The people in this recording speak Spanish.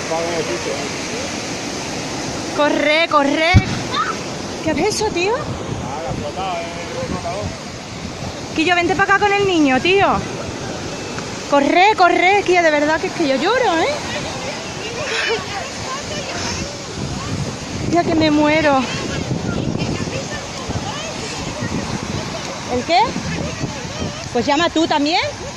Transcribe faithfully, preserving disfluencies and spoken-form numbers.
Corre, corre. ¿Qué es eso, tío? Quillo, vente para acá con el niño, tío. Corre, corre, Quillo, de verdad que es que yo lloro, ¿eh? Ya que me muero. ¿El qué? Pues llama tú también.